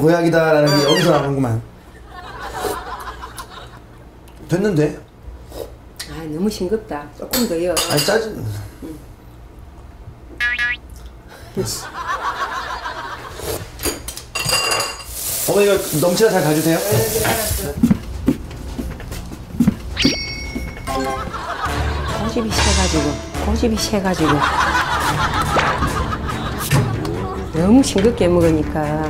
고약이다라는 게 여기서 나오는구만. 됐는데? 아 너무 싱겁다. 조금 더요. 아니 짜증. 됐어. 어머니 이거 넘치라 잘 가주세요. 고집이 세가지고 너무 싱겁게 먹으니까.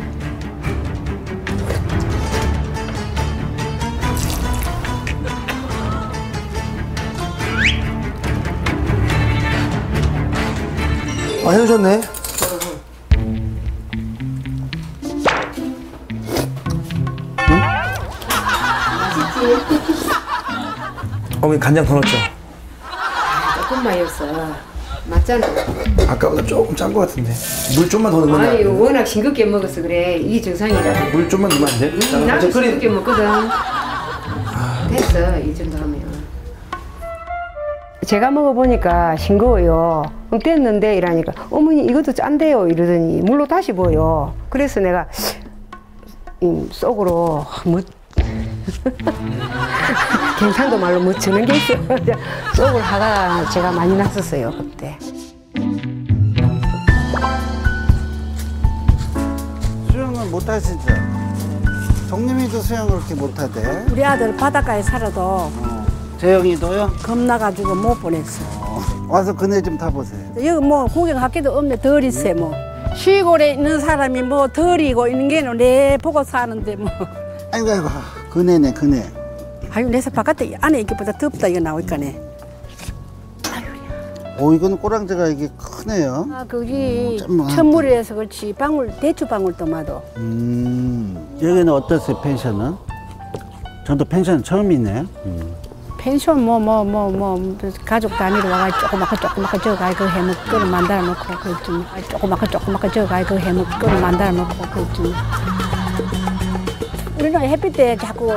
아 해주셨네. 어머니 간장 더 넣었죠? 조금만였어. 맞잖아. 아까보다 조금 짠 것 같은데. 물 좀만 더 넣으면 아니 워낙 싱겁게 먹어서 그래. 이게 정상이라. 물 좀만 넣으면 안 돼? 나도 싱겁게 먹거든. 됐어 이 정도 하면. 제가 먹어보니까 싱거워요. 그럼 됐는데 이러니까 어머니 이것도 짠데요 이러더니 물로 다시 부어요. 그래서 내가 속으로 뭐 경상도 말로 뭐 주는 게 있어. 속으로 화가 제가 많이 났었어요 그때. 수영을 못 하시죠? 정림이도 수영을 그렇게 못 하대. 우리 아들 바닷가에 살아도 재영이도요? 겁나가지고 못 보냈어. 와서 그네 좀 타보세요. 여기 뭐 구경할 게도 없네. 덜 있어 뭐. 시골에 있는 사람이 뭐 덜이고 있는 게는 내 보고 사는데 뭐. 아이고 아이고 그네네 그네. 아유 내서 바깥에 안에 있기보다 덥다 이거 나오니까네. 오 이거는 꼬랑지가 이게 크네요. 아 거기 좀 천물이라서 그렇지 방울 대추 방울도 마도. 여기는 어떠세요 펜션은? 저도 펜션 처음이네. 펜션 뭐 가족 단위로 와가지고 조그맣게 저가 그 해먹 끓을 만들어 놓고 그 좀 조그맣게 저가 그 해먹 끓을 만들어 놓고 그 좀. 우리는 햇빛 때 자꾸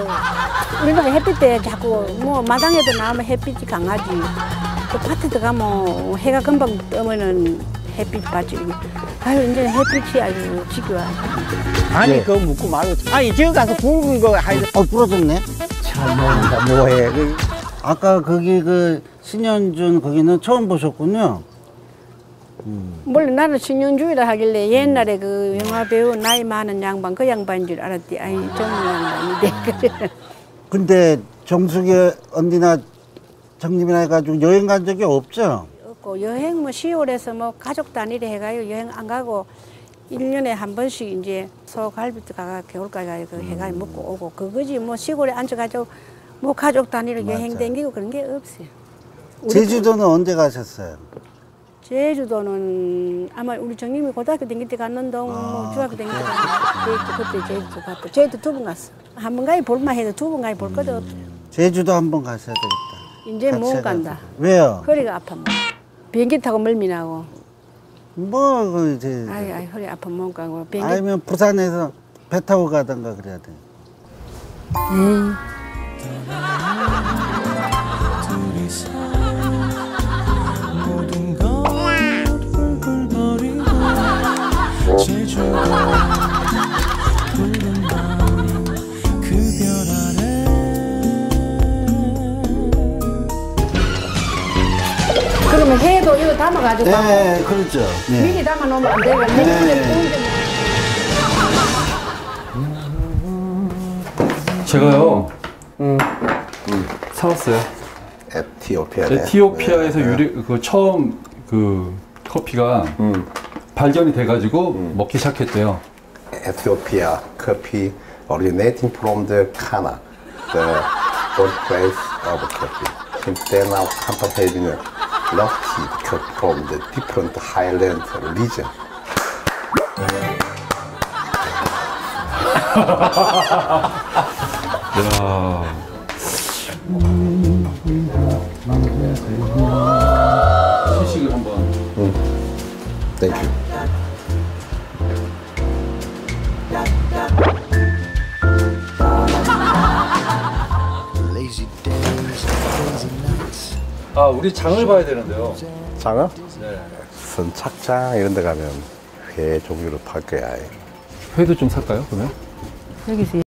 뭐 마당에도 나오면 햇빛이 강하지. 또 밭에 들어가면 해가 금방 뜨면은 햇빛 받지. 아유 이제 햇빛이 아주 지겨워. 아니 네. 그거 묻고 말고. 아니 저기 가서 굵은 거 하이. 부러졌네. 잘 먹는다 뭐해. 아까 거기 그 신현준 거기는 처음 보셨군요. 원래 나는 신영주의라 하길래 옛날에 그 영화 배우 나이 많은 양반 그 양반인 줄 알았지. 아니 젊은 양반인데. 근데 정숙이 언니나 정림이나 해가지고 여행 간 적이 없죠? 없고 여행 뭐 10월에서 뭐 가족 단위로 해가요. 여행 안 가고 1년에 한 번씩 이제 소갈비도 가가 겨울까지 가요. 그 해가 먹고 오고 그거지 뭐 시골에 앉아가지고 뭐 가족 단위로 여행 댕기고 그런 게 없어요. 제주도는 언제 가셨어요? 제주도는 아마 우리 정님이 고등학교 다닐 때 갔는데 뭐 중학교 다닐 때 갔는데 그때 제주도 갔다. 제주도 2번 갔어. 한 번 가야 볼만 해도 2번 가야 볼 것도 없어요. 제주도 한번 가셔야 되겠다. 이제 못 간다. 왜요? 허리가 아파. 비행기 타고 멀미나고. 뭐 그 이제 아이 허리 아파 못 가고. 비행기. 아니면 부산에서 배 타고 가던가 그래야 돼. 그러면 해도 이거 담아가지고 네, 그렇죠. 네. 미리 담아놓으면 안 되고 제가요 사왔어요. 에티오피아에서 그 처음 그 커피가 발견이 돼가지고 먹기 시작했대요. Ethiopia coffee originating from the Ghana, the birthplace of coffee. Since then, our company having a lofty coffee from the different highland region. 시식을 한번. Thank you. 아, 우리 장을 봐야 되는데요. 장어? 네. 선착장 이런 데 가면 회 종류를 팔 거야. 회도 좀 살까요, 그러면? 여기서